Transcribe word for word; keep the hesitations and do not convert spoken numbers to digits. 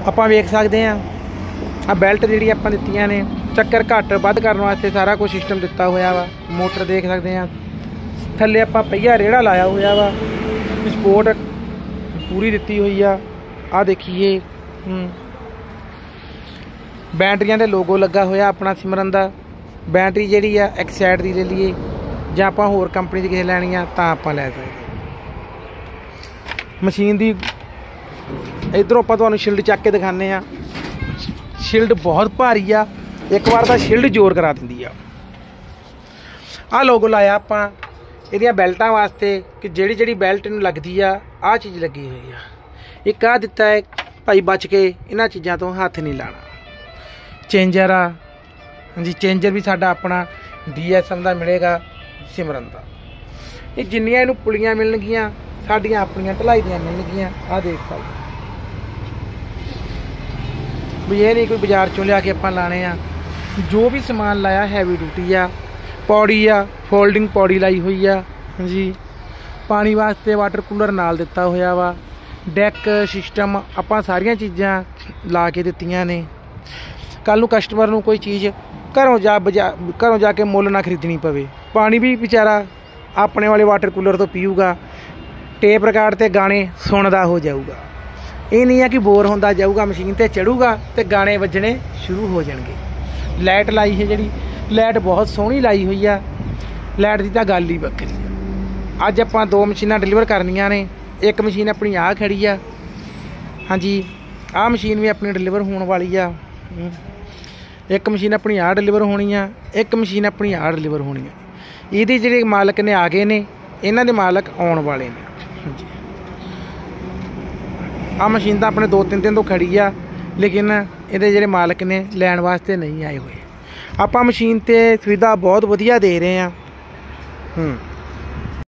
ਆਪਾਂ ਵੇਖ ਸਕਦੇ ਹਾਂ ਆ ਬੈਲਟ ਜਿਹੜੀ ਆਪਾਂ ਦਿੱਤੀਆਂ ਨੇ ਚੱਕਰ ਘੱਟ ਵੱਧ ਕਰਨ ਵਾਸਤੇ ਸਾਰਾ ਕੁਝ ਸਿਸਟਮ ਦਿੱਤਾ ਹੋਇਆ ਵਾ। ਮੋਟਰ ਦੇਖ ਸਕਦੇ ਹਾਂ ਥੱਲੇ ਆਪਾਂ ਪਹੀਆ ਰੇੜਾ ਲਾਇਆ ਹੋਇਆ ਵਾ। ਸਪੋਰਟ ਪੂਰੀ ਦਿੱਤੀ ਹੋਈ ਆ। ਆ ਦੇਖੀਏ बैटरियां दे लोगो लगा होया अपना सिमरन दा। बैटरी जिहड़ी आ एक साइड दी ले लीए जां आपां होर कंपनी दी किसे लैनी आ तां आपां लै सकदे। मशीन दी इधरों आपां तुहानूं शिल्ड चक के दिखाने आ। शिल्ड बहुत भारी आ, एक बार तां शिल्ड जोर करा दिंदी आ। आ लोगो लाया आपां इहदियां बैल्टां वास्ते कि जिहड़ी जिहड़ी बैल्ट नूं लगदी आ आ चीज़ लगी हुई आ। एक आ दिता है भाई बच के इन्हां चीज़ां तो हत्थ नहीं लाना। चेंजर आ जी, चेंजर भी साडा अपना डी एस एम का मिलेगा सिमरन का। ये जिन्नियां इनू पुलियां मिलणगियां साडियां अपनियां ढलाई दियां मिलणगियां। आ देख सकते भी ये नहीं कोई बाजार चों लिया के आपां लाने आ। जो भी समान लाया हैवी ड्यूटी आ। पौड़ी आ फोल्डिंग पौड़ी लाई हुई आ जी। पानी वास्ते वाटर कूलर नाल दिता होया वा। डैक सिस्टम आपां सारियां चीज़ां ला के दित्तियां ने। कल नूं कस्टमर नूं कोई चीज़ घरों जा बजा घरों जाके मुल ना खरीदनी पवे। पानी भी बेचारा अपने वाले वाटर कूलर तो पीऊगा। टेप रिकॉर्ड ते गाने सुनदा हो जाऊगा। ये नहीं है कि बोर होंदा जाऊगा, मशीन ते चढ़ूगा तो गाने बजने शुरू हो जाएंगे। लाइट लाई है जी, लाइट बहुत सोहनी लाई हुई आ। लाइट की तो गल ही वक्री है। अज आपां दो मशीनां डिलीवर करनियां ने। एक मशीन अपनी आ खड़ी आ। हाँ जी, आ मशीन भी अपनी डिलीवर होने वाली आ। एक मशीन अपनी आ डिलीवर होनी आ, एक मशीन अपनी आ डिलीवर होनी है। ये ਜਿਹੜੇ मालक ने आ गए ने, इन्हां दे मालक आउण वाले ने। आ मशीन तो अपने दो तीन दिन तो खड़ी आ, लेकिन ये ਜਿਹੜੇ मालक ने लैण वास्ते नहीं आए हुए। आपां मशीन ते सुविधा बहुत वधिया दे रहे हैं।